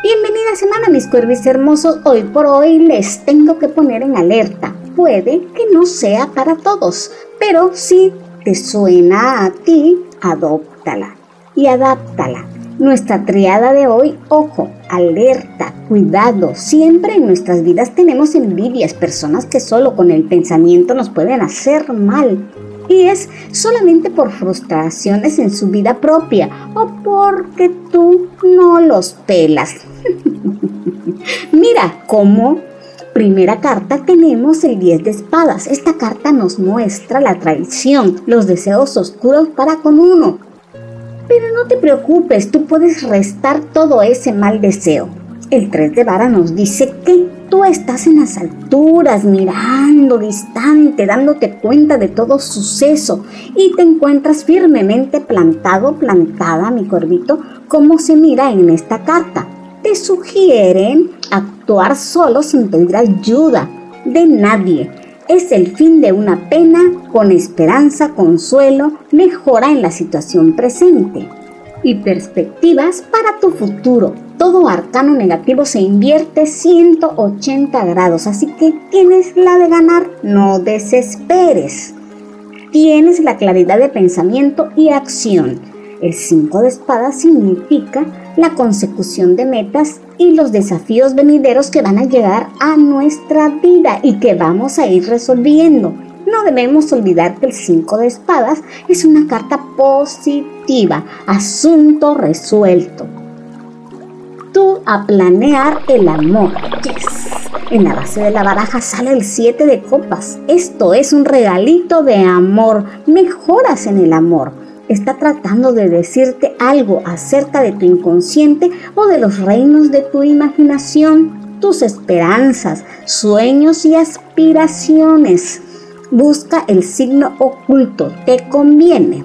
Bienvenida semana, mis cuervis hermosos. Hoy por hoy les tengo que poner en alerta. Puede que no sea para todos, pero si te suena a ti, adóptala y adáptala. Nuestra triada de hoy, ojo, alerta, cuidado. Siempre en nuestras vidas tenemos envidias, personas que solo con el pensamiento nos pueden hacer mal. Y es solamente por frustraciones en su vida propia o porque tú no los pelas. Mira cómo primera carta tenemos el 10 de espadas. Esta carta nos muestra la traición, los deseos oscuros para con uno. Pero no te preocupes, tú puedes restar todo ese mal deseo. El 3 de vara nos dice que tú estás en las alturas, mirando distante, dándote cuenta de todo suceso y te encuentras firmemente plantado, plantada, mi cuervito, como se mira en esta carta. Te sugieren actuar solo sin pedir ayuda de nadie. Es el fin de una pena con esperanza, consuelo, mejora en la situación presente y perspectivas para tu futuro. Todo arcano negativo se invierte 180 grados, así que tienes la de ganar, no desesperes. Tienes la claridad de pensamiento y acción. El 5 de espadas significa la consecución de metas y los desafíos venideros que van a llegar a nuestra vida y que vamos a ir resolviendo. No debemos olvidar que el 5 de espadas es una carta positiva, asunto resuelto. Tú a planear el amor. Yes. En la base de la baraja sale el 7 de copas. Esto es un regalito de amor. Mejoras en el amor. Está tratando de decirte algo acerca de tu inconsciente o de los reinos de tu imaginación, tus esperanzas, sueños y aspiraciones. Busca el signo oculto. ¿Te conviene?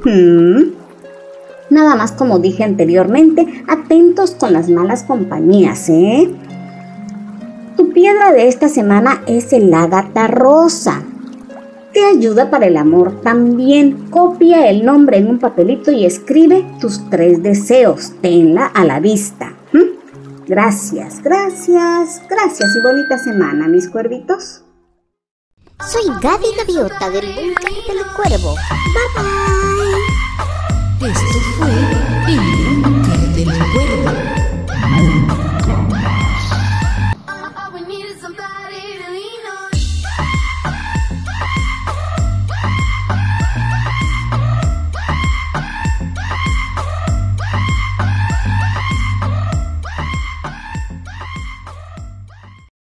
Nada más, como dije anteriormente, atentos con las malas compañías, ¿eh? Tu piedra de esta semana es el ágata rosa. Te ayuda para el amor también. Copia el nombre en un papelito y escribe tus 3 deseos. Tenla a la vista. Gracias, gracias, gracias y bonita semana, mis cuervitos. Soy Gaby Gaviota del Búnker del Cuervo. Bye bye. Esto fue